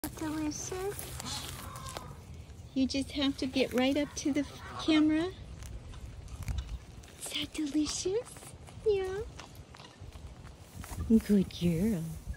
Delicious. You just have to get right up to the camera. Is that delicious? Yeah. Good girl.